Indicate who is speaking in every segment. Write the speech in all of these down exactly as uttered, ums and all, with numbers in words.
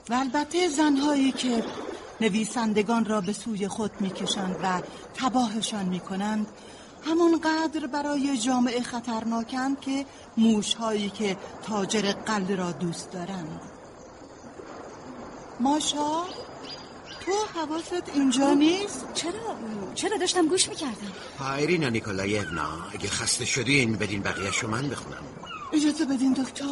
Speaker 1: و البته زنهایی که نویسندگان را به سوی خود میکشند و تباهشان میکنند همانقدر برای جامعه خطرناکند که موشهایی که تاجر قلعه را دوست دارند. ماشا، تو حواست اینجا نیست؟
Speaker 2: چرا؟ چرا داشتم گوش میکردم.
Speaker 3: ایرینا نیکولایونا، اگه خسته شدین بدین بقیه‌شو من بخونم.
Speaker 1: اجازه بدین دکتر.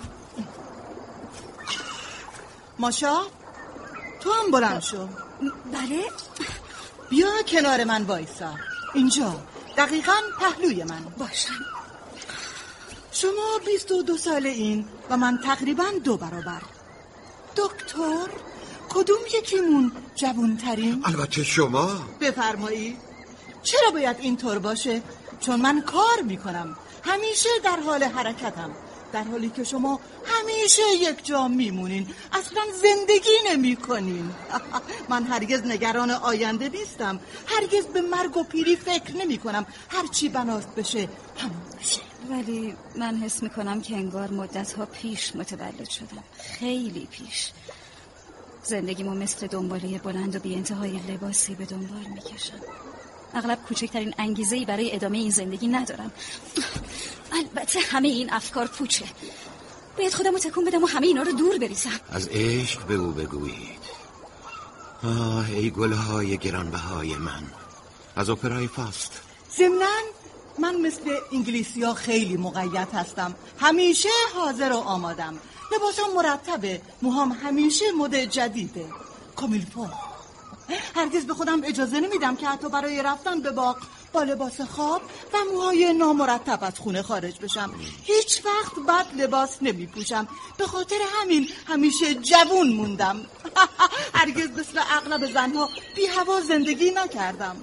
Speaker 1: ماشا، تو هم بلند شو.
Speaker 2: بله؟
Speaker 1: بیا کنار من وایسا. اینجا دقیقاً پهلوی من.
Speaker 2: باشم.
Speaker 1: شما بیست و دو ساله این و من تقریباً دو برابر. دکتر، کدوم یکیمون جوان‌ترین؟
Speaker 3: البته شما.
Speaker 1: بفرمایید. چرا باید اینطور باشه؟ چون من کار میکنم، همیشه در حال حرکتم، در حالی که شما همیشه یک جا میمونین، اصلا زندگی نمی کنین. من هرگز نگران آینده نیستم، هرگز به مرگ و پیری فکر نمی کنم. هرچی بناست بشه همون بشه.
Speaker 2: ولی من حس میکنم که انگار مدتها پیش متولد شدم، خیلی پیش. زندگیمو مثل دنباله بلند و بی انتهای لباسی به دنبال میکشم. اغلب کوچکترین انگیزه‌ای برای ادامه این زندگی ندارم. البته همه این افکار پوچه. باید خودمو تکون بدم و همه اینا رو دور بریزم.
Speaker 3: از عشق به او بگویید. آه ای گلهای گرانبهای من، از اپرای فاست.
Speaker 1: ضمناً من مثل انگلیسی‌ها خیلی مقید هستم، همیشه حاضر و آمادم. لباسم مرتبه، موهام همیشه مد جدیده، کامیلفو. هرگز به خودم اجازه نمیدم که حتی برای رفتن به باغ با لباس خواب و موهای نامرتب از خونه خارج بشم. هیچ وقت بد لباس نمی پوشم، به خاطر همین همیشه جوون موندم. هرگز مثل اغلب زنها بی هوا زندگی نکردم.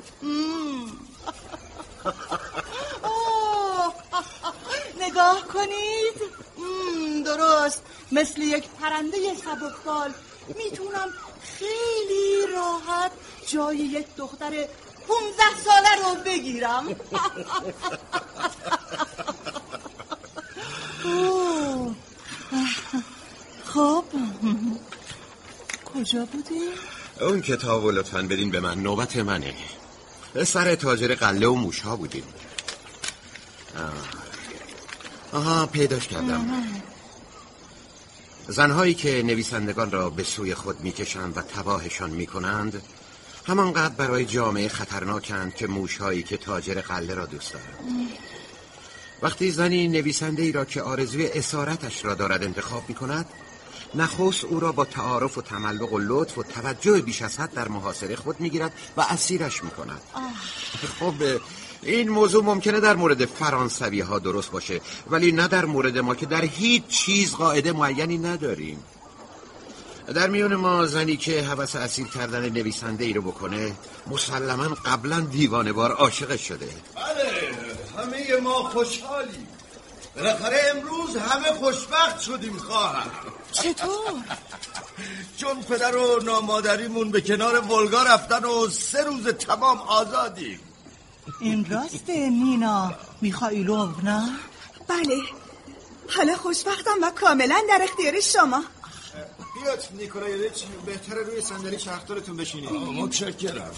Speaker 1: نگاه کنید. درست مثل یک پرنده سبکبال میتونم خیلی راحت جای یک دختر پونزده ساله رو بگیرم. خب کجا بودی؟
Speaker 3: اون کتابو لطفاً بدین به من، نوبت منه. سر تاجر قله و موشها بودیم. آها پیداش کردم. زنهایی که نویسندگان را به سوی خود میکشند و تباهشان میکنند همانقدر برای جامعه خطرناکند که موشهایی که تاجر قله را دوست دارند. وقتی زنی نویسنده ای را که آرزوی اسارتش را دارد انتخاب میکند، نخست او را با تعارف و تملق و لطف و توجه بیش از حد در محاصره خود میگیرد و اسیرش میکند. خب این موضوع ممکنه در مورد فرانسوی ها درست باشه، ولی نه در مورد ما که در هیچ چیز قاعده معینی نداریم. در میون ما زنی که هوس اسیر کردن نویسنده ای رو بکنه مسلماً قبلا دیوانه وار عاشقش شده.
Speaker 4: بله، همه ما خوشحالیم. بالاخره امروز همه خوشبخت شدیم خواهر.
Speaker 1: چطور؟
Speaker 4: چون پدر و نامادریمون به کنار ولگا رفتن و سه روز تمام آزادیم.
Speaker 1: این راسته نینا میخائیلوونا؟
Speaker 5: بله، حالا خوشبختم و کاملا در اختیار شما.
Speaker 6: بیاد نیکولایویچ، بهتره روی صندلی شاختارتون بشینید.
Speaker 4: متشکرم.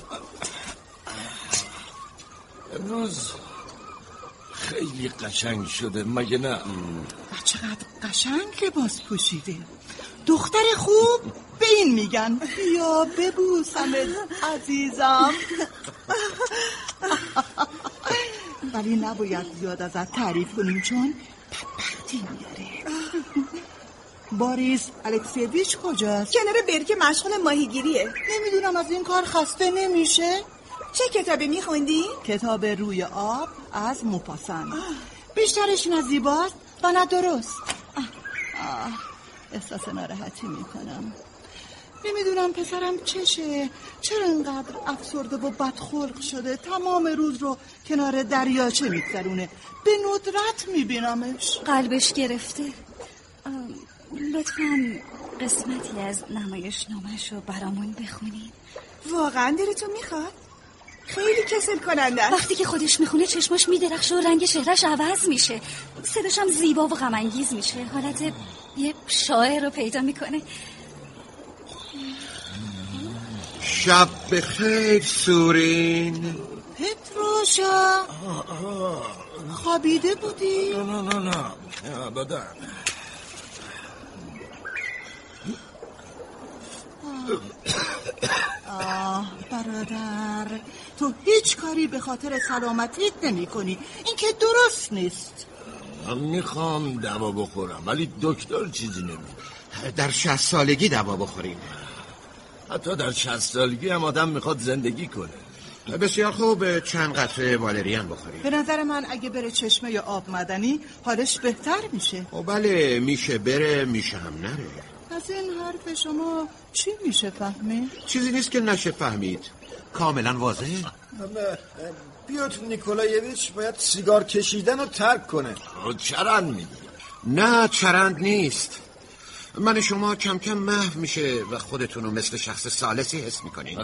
Speaker 4: امروز خیلی قشنگ شده مگه نه؟
Speaker 1: و چقدر قشنگ لباس پوشیده. دختر خوب به این میگن. بیا ببوسمت عزیزم. ولی نباید زیاد ازت تعریف کنیم چون بدبختی میاره. باریس الکسیویچ کجاست؟
Speaker 5: کنار برکه مشغول ماهیگیریه.
Speaker 1: نمیدونم از این کار خسته نمیشه؟
Speaker 5: چه کتابی میخوندی؟
Speaker 1: کتاب روی آب از موپاسان. بیشترش نه زیباست و نه درست. آه. آه. احساس ناراحتی میکنم. نمیدونم پسرم چشه، چرا اینقدر افسرده و بدخلق شده، تمام روز رو کنار دریاچه میگذرونه. به ندرت میبینمش.
Speaker 2: قلبش گرفته. لطفاً قسمتی از نمایش نامش رو برامون بخونین.
Speaker 5: واقعا دلتون میخواد؟ خیلی کسل کننده است.
Speaker 2: وقتی که خودش میخونه چشماش میدرخشه و رنگ چهرش عوض میشه، صداش هم زیبا و غم انگیز میشه، حالت یه شاعر رو پیدا میکنه.
Speaker 3: شب بخیر سورین.
Speaker 1: پتروشا خوابیده بودی؟
Speaker 4: نه نه نه نه ابدا.
Speaker 1: آه برادر، تو هیچ کاری به خاطر سلامتیت نمی کنی. این که درست نیست.
Speaker 4: من میخوام دوا بخورم ولی دکتر چیزی نمیده.
Speaker 3: در شصت سالگی دوا بخوریم.
Speaker 4: حتی در شصت سالگی هم آدم میخواد زندگی کنه.
Speaker 3: بسیار خوب، چند قطره والریان بخوریم.
Speaker 1: به نظر من اگه بره چشمه یا آب مدنی حالش بهتر میشه.
Speaker 3: او بله، میشه بره میشه هم نره.
Speaker 1: از این حرف شما چی میشه فهمید؟
Speaker 3: چیزی نیست که نشه فهمید، کاملا واضحه.
Speaker 6: پیوتر نیکولایویچ باید سیگار کشیدن رو ترک کنه.
Speaker 4: چرند میگی؟
Speaker 3: نه چرند نیست. من شما کم کم محو میشه و خودتونو مثل شخص ثالثی حس میکنین.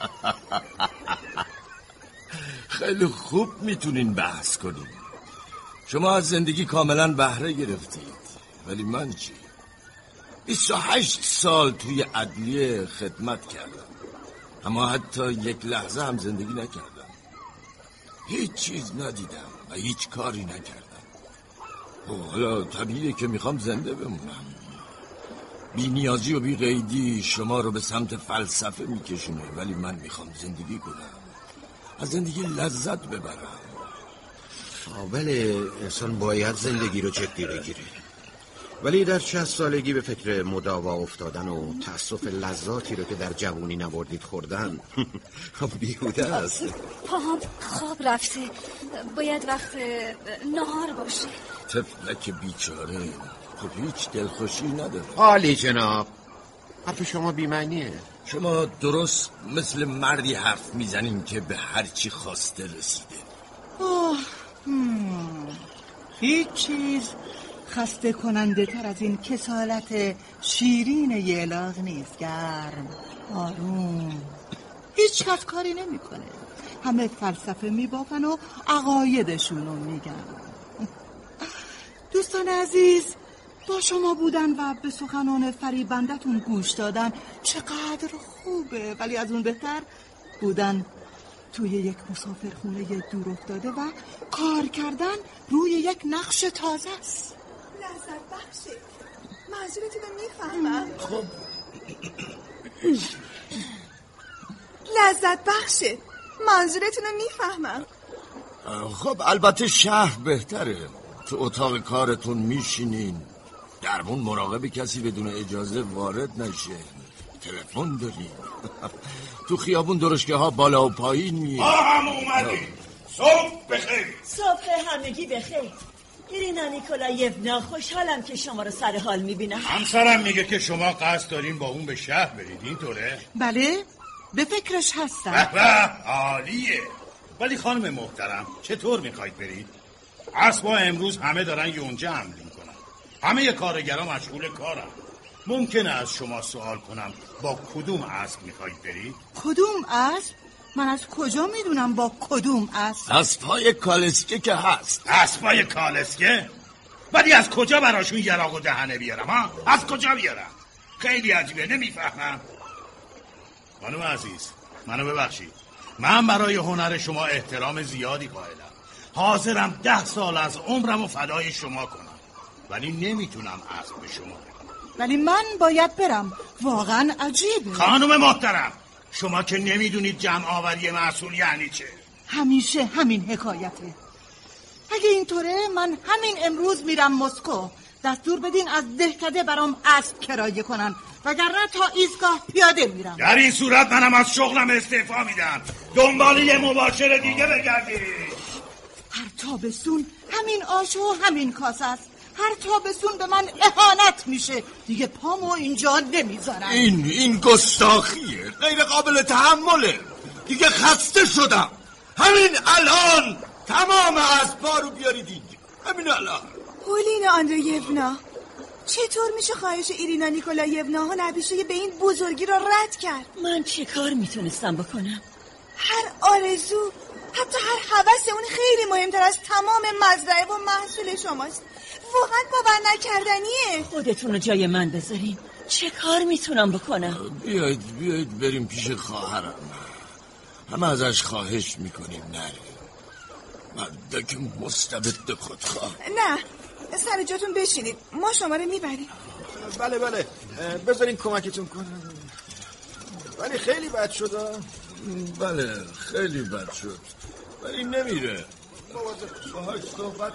Speaker 4: خیلی خوب میتونین بحث کنین. شما از زندگی کاملا بهره گرفتید، ولی من چی؟ بیست و هشت سال توی عدلیه خدمت کردم، اما حتی یک لحظه هم زندگی نکردم. هیچ چیز ندیدم و هیچ کاری نکردم. حالا طبیعیه که میخوام زنده بمونم. بی نیازی و بی قیدی شما رو به سمت فلسفه میکشونه، ولی من میخوام زندگی کنم، از زندگی لذت ببرم.
Speaker 3: بله، انسان باید زندگی رو جدی بگیره، ولی در شصت سالگی به فکر مداوا افتادن و تأسف لذاتی رو که در جوانی نبردید خوردن بیهوده است.
Speaker 2: پاهم خواب رفته، باید وقت نهار باشه.
Speaker 4: طفلک بیچاره خب هیچ دلخوشی نداره.
Speaker 3: عالی جناب، حرف شما بی‌معنیه.
Speaker 4: شما درست مثل مردی حرف میزنین که به هر چی خواسته رسیده.
Speaker 1: آه هیچ چیز خسته کننده تر از این کسالت شیرین یلاق نیست. گرم، آروم، هیچ کس کاری نمی کنه. همه فلسفه می بافن و عقایدشون رو میگن. دوستان عزیز، با شما بودن و به سخنان فریبندتون گوش دادن چقدر خوبه، ولی از اون بهتر بودن توی یک مسافرخونه دور افتاده و کار کردن روی یک نقش تازه است.
Speaker 5: لذت بخشه. منظورتون رو میفهمم.
Speaker 4: خب
Speaker 5: لذت بخشه. منظورتون رو میفهمم.
Speaker 4: خب البته شهر بهتره. تو اتاق کارتون میشینین، درمون مراقب کسی بدون اجازه وارد نشه، تلفن داریم. تو خیابون درشکه ها بالا و پایین میه.
Speaker 7: هم اومدیم. صبح بخیر.
Speaker 8: صبح همگی بخیر. ایرینا نیکولایونا، خوشحالم که شما رو سر حال میبینم.
Speaker 7: همسرم میگه که شما قصد دارین با اون به شهر برید، اینطوره؟
Speaker 1: بله، به فکرش هستم.
Speaker 7: به به، عالیه. ولی خانم محترم، چطور میخواید برید؟ اسبا امروز همه دارن یونجه حمل میکنن، همه کارگرا مشغول کارن. ممکنه از شما سوال کنم با کدوم اسب میخواید برید؟
Speaker 1: کدوم اسب؟ من از کجا میدونم با کدوم اسب؟
Speaker 4: اسبای کالسکه که هست.
Speaker 7: اسبای کالسکه؟ ولی از کجا براشون یراق و دهنه بیارم ها؟ از کجا بیارم؟ خیلی عجیبه، نمیفهمم. خانم عزیز، منو ببخشید، من برای هنر شما احترام زیادی قائلم، حاضرم ده سال از عمرم و فدای شما کنم، ولی نمیتونم اسب به شما.
Speaker 1: ولی من باید برم، واقعا عجیبه.
Speaker 7: خانم محترم، شما که نمیدونید جمع آوری مسئول یعنی چه.
Speaker 1: همیشه همین حکایته. اگه اینطوره من همین امروز میرم مسکو. دستور بدین از دهکده برام اسب کرایه کنن، وگرنه تا ایستگاه پیاده میرم.
Speaker 7: در این صورت منم از شغلم استعفا میدم، دنبال یه مباشر دیگه بگردید.
Speaker 1: هر تابستون همین آش و همین کاسه است. هر تابستون به من اهانت میشه. دیگه پامو اینجا نمیذارم.
Speaker 4: این این گستاخیه، غیر قابل تحمله. دیگه خسته شدم. همین الان تمام اسبا رو بیارید اینجا، همین الان.
Speaker 5: پولینا آندریونا، چطور میشه خواهش ایرینا نیکولایونا و نبیشه به این بزرگی رو رد کرد؟
Speaker 8: من چه کار میتونستم بکنم؟
Speaker 5: هر آرزو، حتی هر هوس اون خیلی مهمتر از تمام مزرعه و محصول شماست. واقعا باور نکردنیه.
Speaker 8: خودتون رو جای من بذارین. چه کار میتونم بکنم؟
Speaker 4: بیایید بیایید بریم پیش خواهرم. همه ازش خواهش میکنیم نریم. مردک مستبد خودخواه.
Speaker 5: نه سر جاتون بشینید، ما شما رو میبریم.
Speaker 6: بله بله بذارین کمکتون کنم. ولی خیلی بد شد.
Speaker 4: بله خیلی بد شد ولی نمیره. باهاش صحبت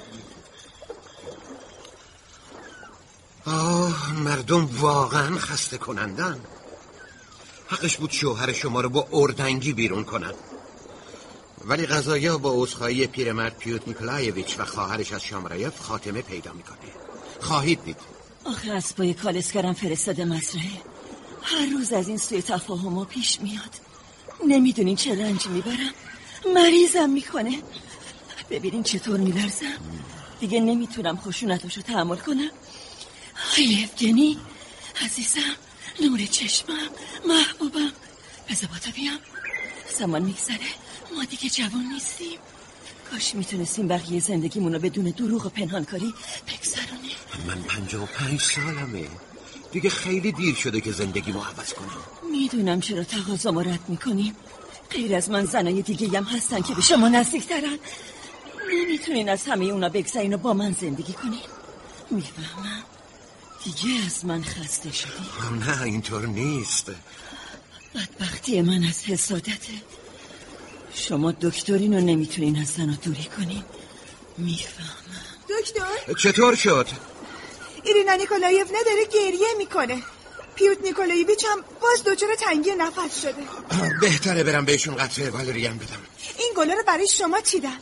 Speaker 3: آه مردم واقعا خسته کنندن. حقش بود شوهر شما رو با اردنگی بیرون کنن. ولی قضایا با عذرخواهی پیرمرد پیوت نیکولایویچ و خواهرش از شامرایف خاتمه پیدا میکنه. خواهید دید.
Speaker 8: آخه اسبای کالسکرم فرستاده مزرعه. هر روز از این سوی تفاهم‌ها پیش میاد. نمیدونین چه رنج میبرم. مریضم میکنه. ببینین چطور میلرزم. دیگه نمیتونم خشونتاشو تحمل کنم. های افگنی عزیزم، نور چشمم، محبوبم، بذار با تو بیام. زمان میگذره، ما دیگه جوان نیستیم. کاش میتونستیم بقیه زندگیمونو بدون دروغ و پنهانکاری بگذرونیم.
Speaker 3: من پنجاه و پنج سالمه. دیگه خیلی دیر شده که زندگیمو عوض کنم.
Speaker 8: میدونم چرا تقاضامو رد میکنیم. غیر از من زنای دیگه هم هستن که به شما نزدیکترن. نمیتونین از همه اونا بگذرین و با من زندگی کنین. میفهمم دیگه از من خسته شدی.
Speaker 3: نه اینطور نیست.
Speaker 8: بدبختی من از حسادته. شما دکترین و نمیتونین از زنا دوری کنین. میفهمم.
Speaker 5: دکتر
Speaker 3: چطور شد؟
Speaker 5: ایرینا نیکولایونا داره گریه میکنه. پیوت نیکولایویچ هم باز دچار تنگی نفس شده.
Speaker 3: بهتره برم بهشون قطره والریان بدم.
Speaker 5: این گلا رو برای شما چیدم.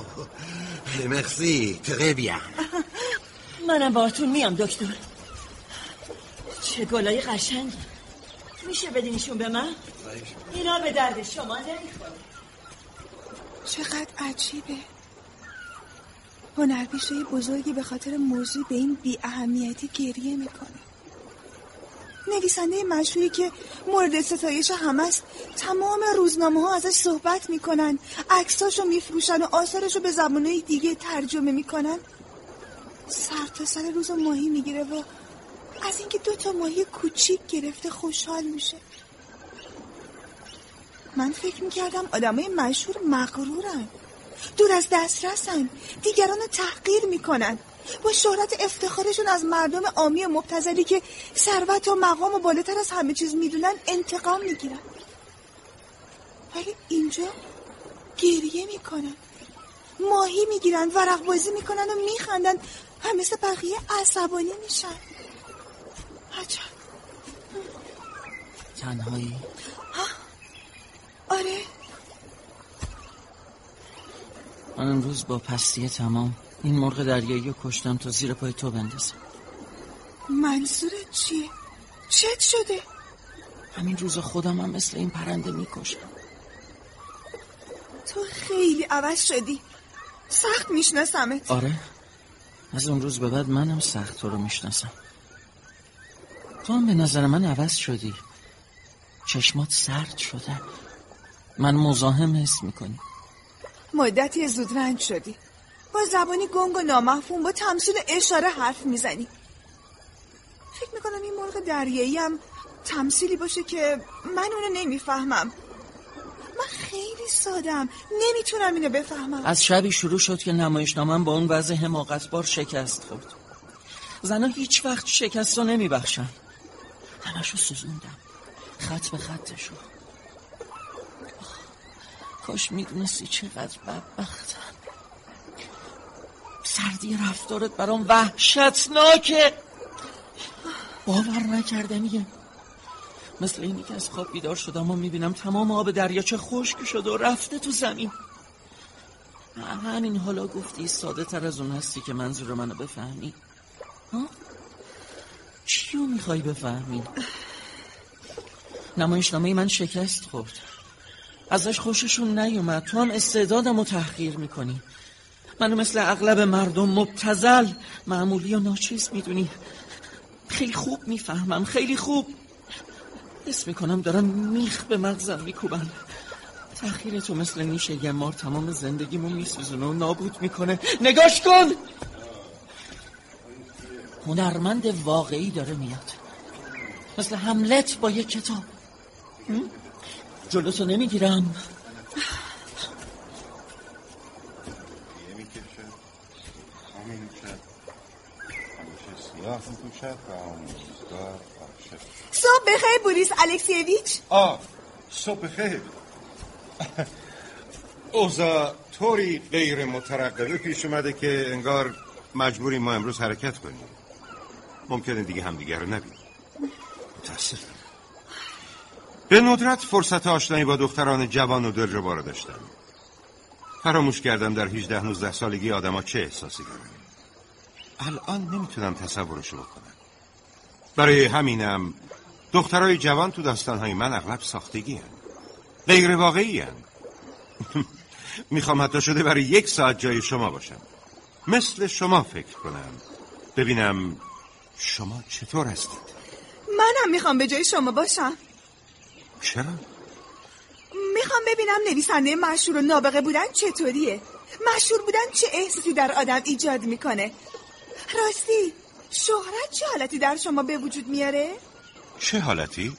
Speaker 3: مرسی تقی بیام.
Speaker 8: منم باهاتون میام دکتر. چه گلای قشنگ. میشه بدینشون به من؟ اینا به درد شما نمیخوره.
Speaker 5: چقدر عجیبه. هنرپیشه بزرگی به خاطر موضوع به این بی اهمیتی گریه میکنه. نویسنده مشهوری که مورد ستایش همست، تمام روزنامه ها ازش صحبت میکنن، عکساشو میفروشن و آثارشو به زبانهای دیگه ترجمه میکنن. سر تا سر روز ماهی میگیره و از اینکه دو تا ماهی کوچیک گرفته خوشحال میشه. من فکر میکردم آدمای مشهور مغرورن، دور از دسترسن، دیگران رو تحقیر میکنن، با شهرت افتخارشون از مردم عامی و مبتذلی که ثروت و مقام و بالاتر از همه چیز میدونن انتقام میگیرن. ولی اینجا گریه میکنن، ماهی میگیرن، ورق بازی میکنن و میخندن و مثل بقیه عصبانی میشن. عجب.
Speaker 9: تنهایی؟
Speaker 5: آره.
Speaker 9: من امروز با پستی تمام این مرغ دریایی رو کشتم تا زیر پای تو بندازم.
Speaker 5: منظورت چیه؟ چت شده؟
Speaker 9: همین روز خودم هم مثل این پرنده میکشم.
Speaker 5: تو خیلی عوض شدی، سخت میشناسمت.
Speaker 9: آره، از اون روز به بعد منم سخت تو رو میشناسم. تو هم به نظر من عوض شدی. چشمات سرد شده، من مزاحم حس میکنی.
Speaker 5: مدتی زود رنج شدی، با زبانی گنگ و نامفهوم با تمثیل اشاره حرف میزنی. فکر میکنم این مرغ دریایی هم تمثیلی باشه که من اونو نمیفهمم. من خیلی سادم، نمیتونم اینو بفهمم.
Speaker 9: از شبی شروع شد که نمایشنامه‌ام با اون وضع حماقتبار شکست خورد. زنها هیچ وقت شکست رو نمیبخشن. همشو سوزوندم، خط به خطشو. کاش میدونستی چقدر بدبختم. سردی رفتارت برام وحشتناکه، باور نکردنیه. مثل اینی که از خواب بیدار شدم و میبینم تمام آب دریاچه خشک شده و رفته تو زمین. همین حالا گفتی ساده تر از اون هستی که منظور منو بفهمی. ها؟ چیو میخوای بفهمی؟ نمایشنامه من شکست خورد، ازش خوششون نیومد. تو هم استعدادمو تحقیر میکنی. منو مثل اغلب مردم مبتذل، معمولی و ناچیز میدونی. خیلی خوب میفهمم، خیلی خوب. حس میکنم دارم میخ به مغزم میکوبن. تحقیر تو مثل نیشه یه مار تمام زندگیمو میسوزونه و نابود میکنه. نگاش کن، هنرمند واقعی داره میاد. مثل هملت با یک کتاب. جلوتو نمیگیرم.
Speaker 5: صبح بخیر بوریس الکسیویچ.
Speaker 3: آه صبح بخیر. اوضاع طوری غیر مترقبه پیش اومده که انگار مجبوریم ما امروز حرکت کنیم. ممکنه دیگه همدیگه رو نبینیم. متاسفم. به ندرت فرصت آشنایی با دختران جوان و دلربا رو داشتم. فراموش کردم در هجده نوزده سالگی آدما چه احساسی دارن. الان نمیتونم تصورشو بکنم. برای همینم دخترای جوان تو داستانهای من اغلب ساختگی هن. غیر واقعی هن. میخوام حتی شده برای یک ساعت جای شما باشم، مثل شما فکر کنم، ببینم شما چطور هستید.
Speaker 5: منم میخوام به جای شما باشم.
Speaker 3: چرا؟
Speaker 5: میخوام ببینم نویسنده مشهور و نابغه بودن چطوریه، مشهور بودن چه احساسی در آدم ایجاد میکنه. راستی شهرت چه حالتی در شما به وجود میاره؟
Speaker 3: چه حالتی؟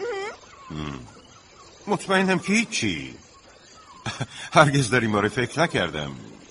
Speaker 3: مطمئنم که هیچی. هرگز در این باره فکر نکردم.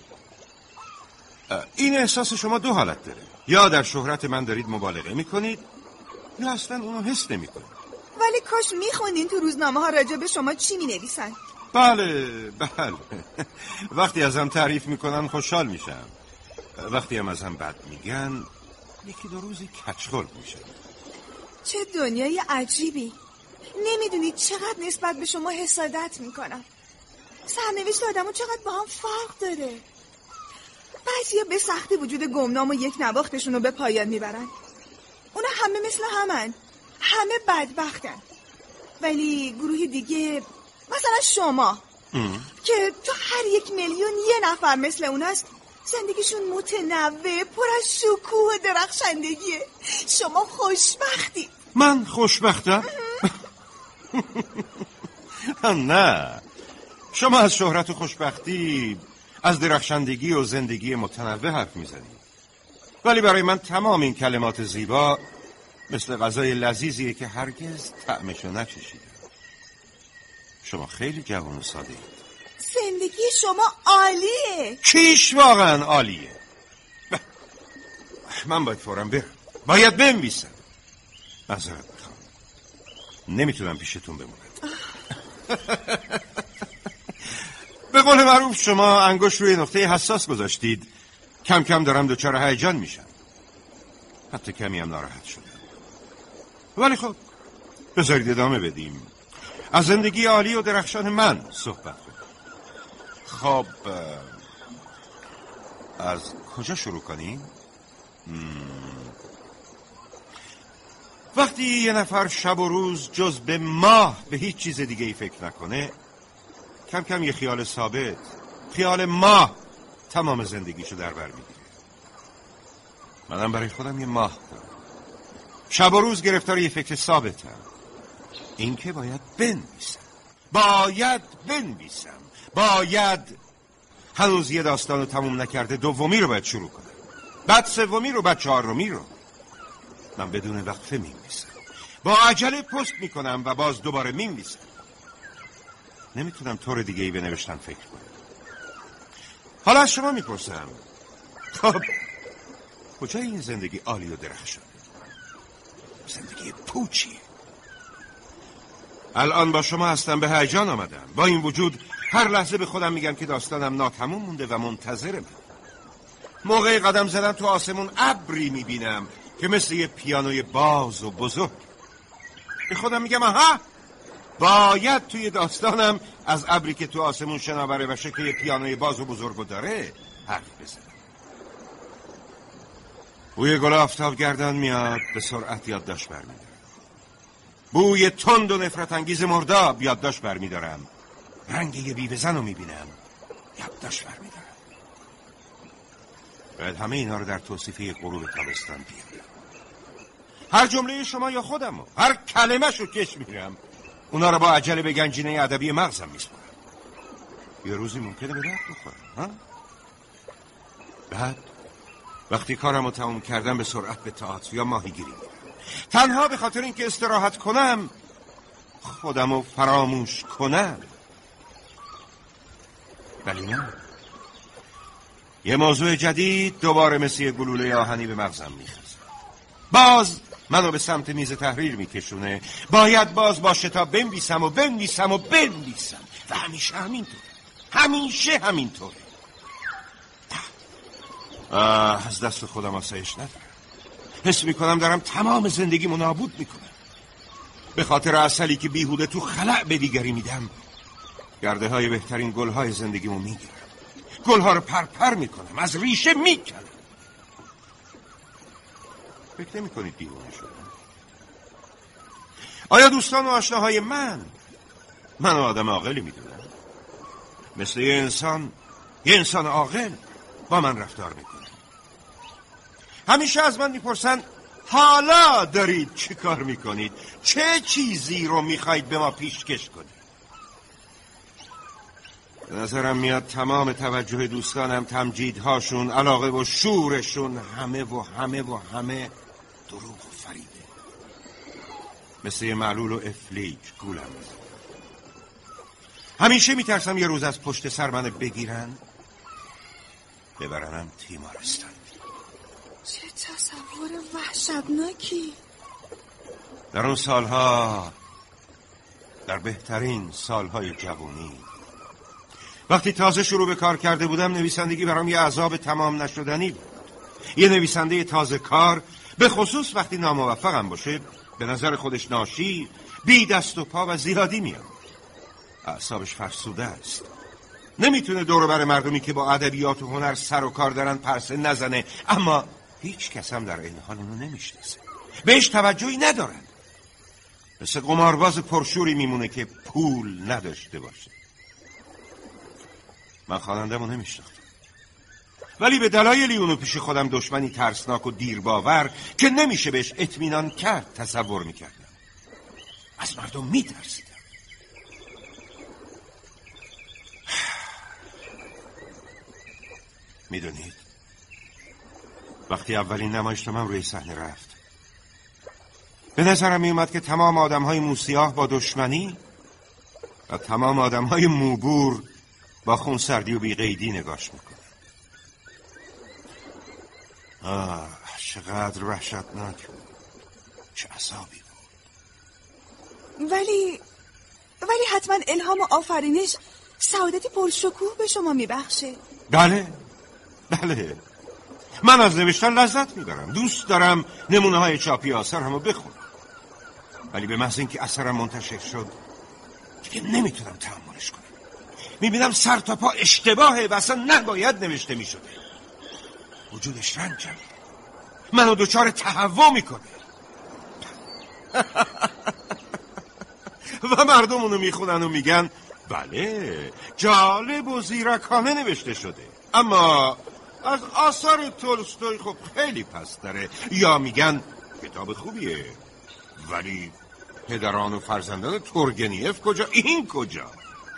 Speaker 3: این احساس شما دو حالت داره. یا در شهرت من دارید مبالغه میکنید یا اصلا اونو حس نمیکنید.
Speaker 5: ولی کاش میخوندین تو روزنامه ها راجع به شما چی مینویسن.
Speaker 3: بله بله. وقتی ازم تعریف میکنن خوشحال میشم، وقتی هم ازم بد میگن یکی دو روزی کچخلق میشه.
Speaker 5: چه دنیای عجیبی. نمیدونید چقدر نسبت به شما حسادت میکنم. سرنوشت آدمو چقدر با هم فرق داره. بعضیا به سختی وجود گمنام و یک نواختشون رو به پایان میبرن. اونا همه مثل همن، همه بدبختن. ولی گروه دیگه مثلا شما ام. که تو هر یک میلیون یه نفر مثل اوناست، زندگیشون متنوع، پر از شکوه و درخشندگیه. شما خوشبختی.
Speaker 3: من خوشبختم؟ نه، شما از شهرت و خوشبختی، از درخشندگی و زندگی متنوع حرف میزنید، ولی برای من تمام این کلمات زیبا مثل غذای لذیذیه که هرگز طعمشو نچشیدم. شما خیلی جوان و ساده اید.
Speaker 5: زندگی شما عالیه.
Speaker 3: چیش واقعا عالیه؟ من باید فوراً برم، باید بنویسم. معذرت میخوام، نمیتونم پیشتون بمونم. به قول معروف شما انگشت روی نقطه حساس گذاشتید. کم کم دارم دچار هیجان میشم، حتی کمی هم ناراحت شدم. ولی خب بذارید ادامه بدیم، از زندگی عالی و درخشان من صحبت کنیم. خب از کجا شروع کنیم؟ وقتی یه نفر شب و روز جز به ماه به هیچ چیز دیگه ای فکر نکنه، کم کم یه خیال ثابت، خیال ماه، تمام زندگیشو در بر میگیره. منم برای خودم یه ماه دارم، شب و روز گرفتار یه فکر ثابتم، این که باید بنویسم، باید بنویسم، باید هنوز یه داستان رو تموم نکرده دومی رو باید شروع کنم، بعد سومی رو، بعد چهارمی رو. من بدون وقفه می‌نویسم، با عجله پست میکنم و باز دوباره می‌نویسم. نمیتونم طور دیگه ای به نوشتن فکر کنم. حالا از شما میپرسم، خب کجای این زندگی عالی و درخشان؟ زندگی پوچیه. الان با شما هستم، به هیجان آمدم. با این وجود هر لحظه به خودم میگم که داستانم ناتموم مونده و منتظرم. موقع قدم زدن تو آسمون ابری میبینم که مثل یه پیانوی باز و بزرگ. به خودم میگم آها، باید توی داستانم از ابری که تو آسمون شناوره و شکل پیانوی باز و بزرگو داره حرف بزنم. بوی گل آفتاب گردان میاد، به سرعت یادداشت برمیدارم. بوی تند و نفرت انگیز مرداب یادداشت برمیدارم. رنگ یه بیوه‌زن رو میبینم، یادداشت برمیدارم. باید همه اینا رو در توصیفه غروب تابستان بیارم. هر جمله شما یا خودمو، هر کلمه‌شو کش میگیرم، اونا رو با عجله به گنجینه ادبی مغزم میسپارم. یه روزی ممکنه به درد بخورم. ها؟ بعد وقتی کارمو تموم کردم به سرعت به تئاتر یا ماهیگیری میرم. تنها به خاطر اینکه استراحت کنم خودمو فراموش کنم. ولی نه، یه موضوع جدید دوباره مثل یه گلوله آهنی به مغزم میخزه. باز منو به سمت میز تحریر میکشونه. باید باز با شتاب بنویسم و بنویسم و بنویسم و همیشه همینطور، همیشه همینطوره. آه، از دست خودم آسایش ندارم. حس میکنم دارم تمام زندگیمو نابود میکنم. به خاطر عسلی که بیهوده تو خلأ به دیگری میدم، گرده های بهترین گل های زندگیمو میگیرم، گل ها رو پرپر میکنم، از ریشه میکنم. فکر نمی کنید دیوانه شدم؟ آیا دوستان و آشناهای من من آدم عاقلی میدونن؟ مثل یه انسان، یه انسان عاقل با من رفتار میکنه. همیشه از من میپرسن حالا دارید چی کار میکنید؟ چه چیزی رو میخواید به ما پیشکش کنید؟ به نظرم میاد تمام توجه دوستانم، تمجیدهاشون، علاقه و شورشون همه و همه و همه دروغ و فریبه. مثل یه معلول و افلیک گولم میزن. همیشه میترسم یه روز از پشت سر من بگیرن ببرنم تیمارستان.
Speaker 5: چه تصور وحشتناکی.
Speaker 3: در اون سالها، در بهترین سالهای جوانی، وقتی تازه شروع به کار کرده بودم، نویسندگی برام یه عذاب تمام نشدنی بود. یه نویسنده تازه کار، به خصوص وقتی ناموفقم باشه، به نظر خودش ناشی، بی دست و پا و زیادی میاد. اعصابش فرسوده است. نمیتونه دور بر مردمی که با ادبیات و هنر سر و کار دارن پرسه نزنه، اما هیچ کس هم در این حال اونو نمیشناسه، بهش توجهی ندارن. مثل قمارباز پرشوری میمونه که پول نداشته باشه. من خواننده‌مو نمیشناختم، ولی به دلایلی اونو پیش خودم دشمنی ترسناک و دیرباور که نمیشه بهش اطمینان کرد تصور میکردم. از مردم میترسیدم. میدونید وقتی اولین نمایشنامه‌ام روی صحنه رفت، به نظرم میومد که تمام آدم‌های موسیاه با دشمنی و تمام آدم‌های موبور با خونسردی و بی‌قیدی نگاش میکنه. آه، چقدر وحشتناک بود، چه عذابی بود.
Speaker 5: ولی ولی حتما الهام و آفرینش سعادتی پرشکوه به شما میبخشه.
Speaker 3: بله بله، من از نوشتن لذت میبرم، دوست دارم نمونه های چاپی آثرمو بخونم، ولی به محض اینکه اثرم منتشر شد دیگه نمیتونم تحملش کنم. میبینم سر تا پا اشتباهه و اصلا نباید نوشته میشده. وجودش رنجم، منو دچار تهوع میکنه. و مردم اونو میخونن و میگن بله جالب و زیرکانه نوشته شده، اما از آثار تولستوی خب خیلی پستره. یا میگن کتاب خوبیه، ولی پدران و فرزندان تورگنیف کجا، این کجا؟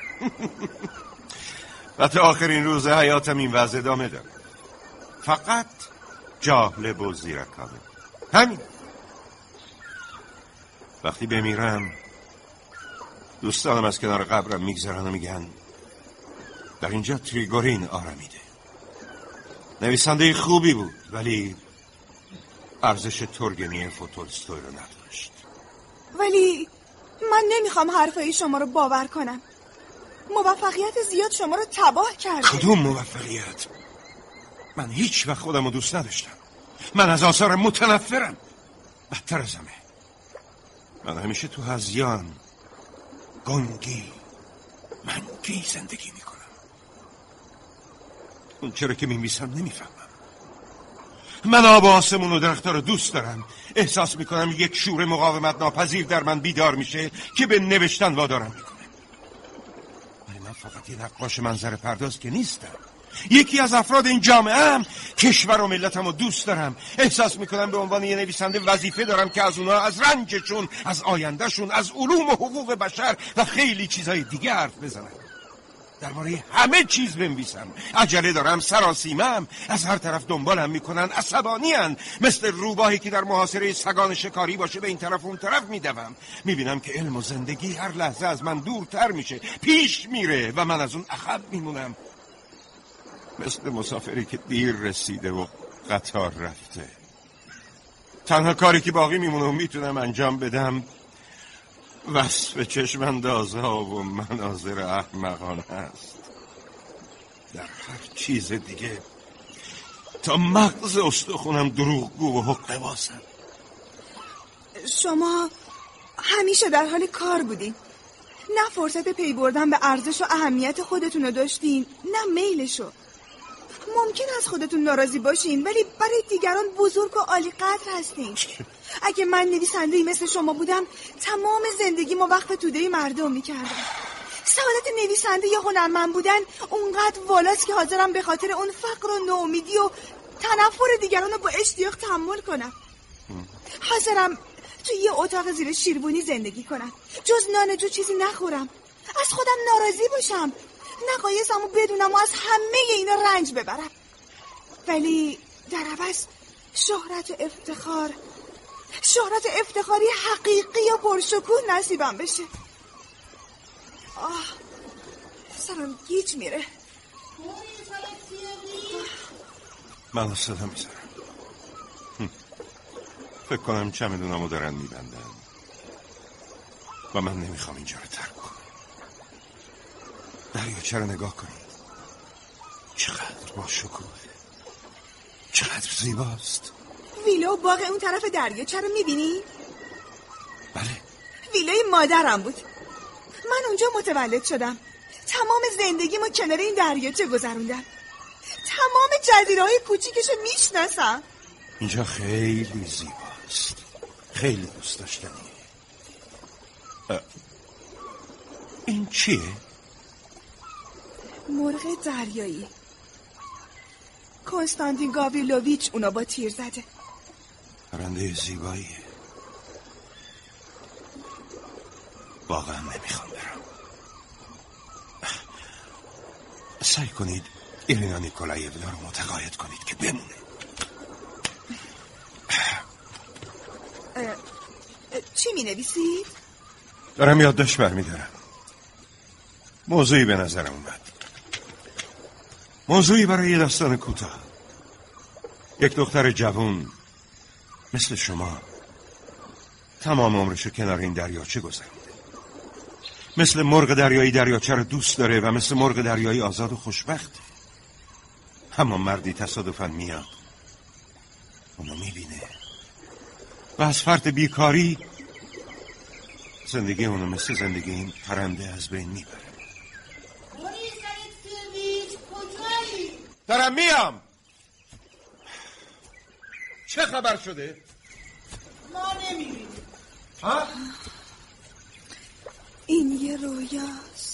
Speaker 3: و تا آخرین روز حیاتم این وضع ادامه داره، فقط جالب و زیرکانه، همین. وقتی بمیرم دوستانم از کنار قبرم میگذارن و میگن در اینجا تریگورین آرمیده. نویسنده خوبی بود، ولی ارزش تورگنیف و تولستوی رو نداشت.
Speaker 5: ولی من نمیخوام حرفای شما رو باور کنم. موفقیت زیاد شما رو تباه کرده.
Speaker 3: کدوم موفقیت؟ من هیچ وقت خودم رو دوست نداشتم. من از آثار متنفرم، بدتر ازمه. من همیشه تو هذیان، گنگی، منگی زندگی میکنم. اون چرا که میمیسم نمیفهمم. من آب و آسمون و درختها رو دوست دارم. احساس میکنم یک شور مقاومت ناپذیر در من بیدار میشه که به نوشتن وادارم میکنه. ولی من فقط یه نقاش منظر پرداز که نیستم. یکی از افراد این جامعه هم. کشور و ملتم رو دوست دارم. احساس میکنم به عنوان یه نویسنده وظیفه دارم که از اونها، از رنجشون، از آیندهشون، از علوم و حقوق بشر و خیلی چیزهای دیگه حرف بزنم.
Speaker 10: درباره همه چیز بنویسم. عجله دارم، سراسیمم، از هر طرف دنبالم میکنن، عصبانی‌اند، مثل روباهی که در محاصره سگان شکاری باشه به این طرف اون طرف میدوم. میبینم که علم و زندگی هر لحظه از من دورتر میشه، پیش میره و من از اون عقب میمونم، مثل مسافری که دیر رسیده و قطار رفته. تنها کاری که باقی میمونه و میتونم انجام بدم وصف چشماندازها و مناظر احمقانه است. در هر چیز دیگه تا مغز استخونم دروغگو و حقه بازم.
Speaker 5: شما همیشه در حال کار بودین، نه فرصت پی بردن به ارزش و اهمیت خودتون رو داشتین، نه میلشو. ممکن از خودتون ناراضی باشین ولی برای دیگران بزرگ و عالی قدر هستین. اگه من نویسنده‌ای مثل شما بودم تمام زندگیمو وقف توده مردم میکردم. سعادت نویسنده یا هنرمند بودن اونقدر والاست که حاضرم به خاطر اون فقر و ناامیدی و تنفر دیگران رو با اشتیاق تحمل کنم. حاضرم توی یه اتاق زیر شیربونی زندگی کنم، جز نان جو چیزی نخورم، از خودم ناراضی باشم، نقایصمو بدونم و از همه اینا رنج ببرم، ولی در عوض شهرت و افتخار شهرت و افتخاری حقیقی و پرشکوه نصیبم بشه. آه سرم گیج میره.
Speaker 10: من صدا میزنم. فکر کنم چمدونمو دارن میبندن و من نمیخوام اینجا رو ترک کنم. دریاچه رو نگاه کنید، چقدر با شکوه، چقدر زیباست.
Speaker 5: ویلا و باغ اون طرف دریاچه رو میبینی؟
Speaker 10: بله،
Speaker 5: ویلای مادرم بود. من اونجا متولد شدم، تمام زندگیمو کنار این دریاچه گذروندم، تمام جزیره‌های کوچیکشو میشناسم.
Speaker 10: اینجا خیلی زیباست، خیلی دوست داشتنی. این چیه؟
Speaker 5: مرغ دریایی. کنستانتین گاوریلوویچ اونا با تیر زده.
Speaker 10: پرنده زیباییه. واقعا نمیخوام برم. سعی کنید ایرینا نیکولایونا رو متقاعد کنید که بمونه.
Speaker 5: چی می نویسید؟
Speaker 10: دارم یادداشت برمی‌دارم. موضوعی به نظرم اومد. موضوعی برای یه داستان کوتاه. یک دختر جوان مثل شما تمام عمرشو کنار این دریاچه گذرونده. مثل مرغ دریایی دریاچه رو دوست داره و مثل مرغ دریایی آزاد و خوشبخته. اما مردی تصادفاً میاد، اونو میبینه و از فرط بیکاری زندگی اونو مثل زندگی این پرنده از بین میبره. دارم میام. چه خبر شده؟
Speaker 1: ما نمیبینیم.
Speaker 10: ها؟
Speaker 5: این یه رویاست.